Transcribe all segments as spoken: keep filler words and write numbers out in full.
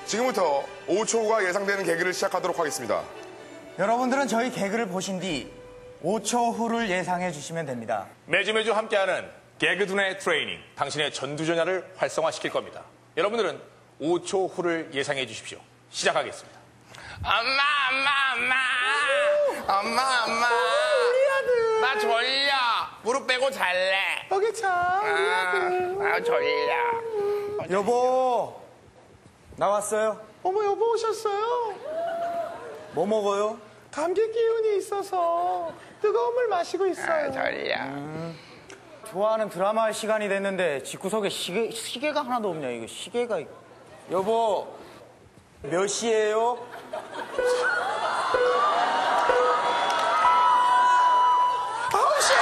지금부터 오 초 후가 예상되는 개그를 시작하도록 하겠습니다. 여러분들은 저희 개그를 보신 뒤 오 초 후를 예상해 주시면 됩니다. 매주 매주 함께하는 개그둔의 트레이닝, 당신의 전두전야를 활성화시킬 겁니다. 여러분들은 오 초 후를 예상해 주십시오. 시작하겠습니다. 엄마, 엄마, 엄마. 엄마, 엄마. 나 졸려. 무릎 빼고 잘래. 여기 참, 아, 나 졸려. 여보, 나왔어요? 어머, 여보 오셨어요? 뭐 먹어요? 감기 기운이 있어서 뜨거운 물 마시고 있어요. 아, 졸려. 음, 좋아하는 드라마 할 시간이 됐는데 집구석에 시계, 시계가 하나도 없냐, 이거 시계가. 여보, 몇 시예요? 아홉 시.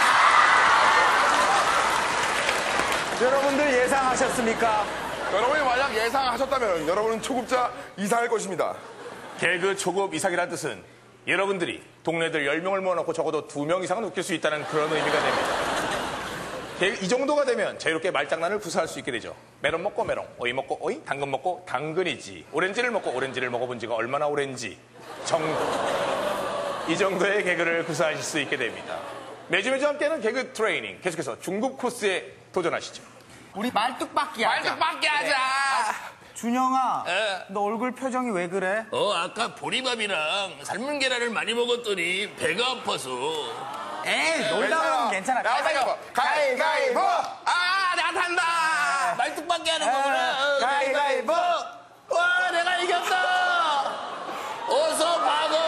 여러분들 예상하셨습니까? 여러분이 만약 예상하셨다면 여러분은 초급자 이상일 것입니다. 개그 초급 이상이라는 뜻은 여러분들이 동네들 열 명을 모아놓고 적어도 두 명 이상은 웃길 수 있다는 그런 의미가 됩니다. 개그 이 정도가 되면 자유롭게 말장난을 구사할 수 있게 되죠. 메론 먹고 메론, 오이 먹고 오이, 당근 먹고 당근이지. 오렌지를 먹고 오렌지를 먹어본 지가 얼마나 오렌지 정도. 이 정도의 개그를 구사하실 수 있게 됩니다. 매주 매주 함께하는 개그 트레이닝, 계속해서 중급 코스에 도전하시죠. 우리 말뚝박기 하자. 말뚝박기 하자. 준영아, 에. 너 얼굴 표정이 왜 그래? 어, 아까 보리밥이랑 삶은 계란을 많이 먹었더니 배가 아파서. 에이, 놀다 보면 괜찮아. 가위바위보! 가위바위보! 아, 내가 탄다. 말뚝박기 하는 거구나. 가위바위보! 와, 내가 이겼다. 어서 봐도.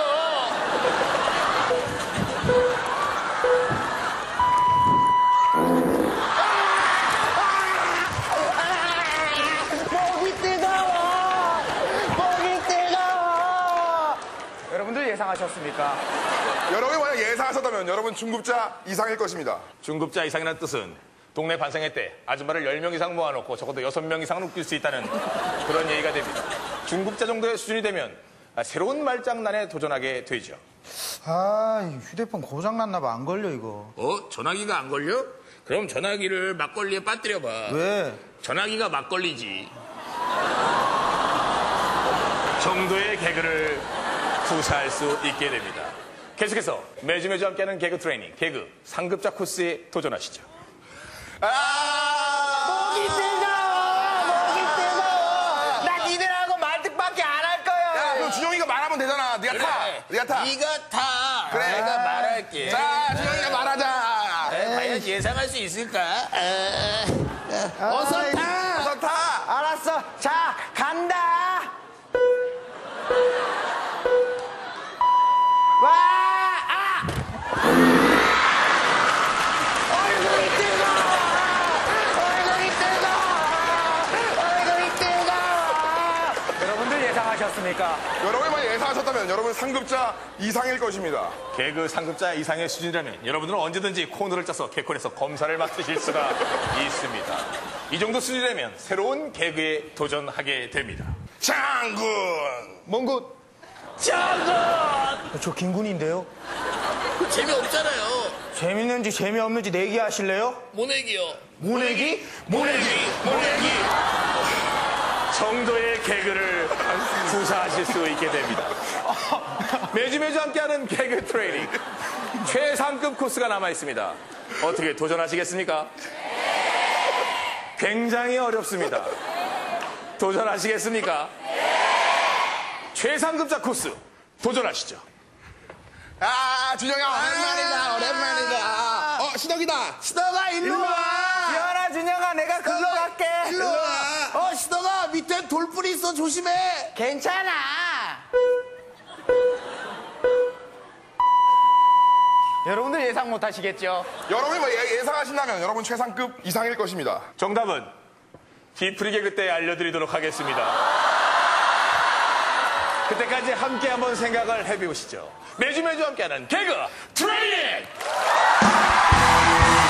목이 뜨거워! 목이 뜨거워! 여러분들 예상하셨습니까? 여러분이 만약 예상하셨다면 여러분 중급자 이상일 것입니다. 중급자 이상이라는 뜻은 동네 반생회 때 아줌마를 열 명 이상 모아놓고 적어도 여섯 명 이상은 웃길 수 있다는 그런 얘기가 됩니다. 중급자 정도의 수준이 되면 새로운 말장난에 도전하게 되죠. 아, 휴대폰 고장났나 봐. 안 걸려, 이거. 어? 전화기가 안 걸려? 그럼 전화기를 막걸리에 빠뜨려봐. 왜? 전화기가 막걸리지. 정도의 개그를 구사할 수 있게 됩니다. 계속해서 매주 매주 함께하는 개그 트레이닝, 개그 상급자 코스에 도전하시죠. 아! 목이 뜨거워! 목이 뜨거워! 나 니들하고 말뚝밖에 안 할 거야! 야, 그럼 준영이가 말하면 되잖아. 네가 타. 네가 타. 네가 타. 그래. 내가 말할게. 자, 준영이가 말하자. 에, 과연 예상할 수 있을까? 에, 어서 아이, 타. 어서 타. 알았어. 자, 간다! 와! 아! 얼굴이 뜨거워! 얼굴이 뜨거워! 얼굴이 뜨거워! 여러분들 예상하셨습니까? 여러분이 만약 예상하셨다면 여러분 상급자 이상일 것입니다. 개그 상급자 이상의 수준이라면 여러분들은 언제든지 코너를 짜서 개콘에서 검사를 맡으실 수가 있습니다. 이 정도 수준이라면 새로운 개그에 도전하게 됩니다. 장군! 몽굿! 장군. 저 김군인데요? 재미없잖아요. 재밌는지 재미없는지 내기하실래요? 모내기요. 모내기? 모내기. 모내기. 정도의 개그를 구사하실 수 있게 됩니다. 매주 매주 함께하는 개그 트레이닝, 최상급 코스가 남아있습니다. 어떻게 도전하시겠습니까? 굉장히 어렵습니다. 도전하시겠습니까? 최상급자 코스 도전하시죠. 아, 준영아, 오랜만이다, 오랜만이다. 어, 시덕이다. 시덕아 일로 와. 지현아, 준영아, 내가 글로 갈게. 일로 와. 어 시덕아 밑에 돌뿌리 있어 조심해. 괜찮아. 여러분들 예상 못 하시겠죠? 여러분이 뭐 예- 예상하신다면 여러분 최상급 이상일 것입니다. 정답은 디프리 개그 때 알려드리도록 하겠습니다. 그때까지 함께 한번 생각을 해보시죠. 매주 매주 함께하는 개그 트레이닝!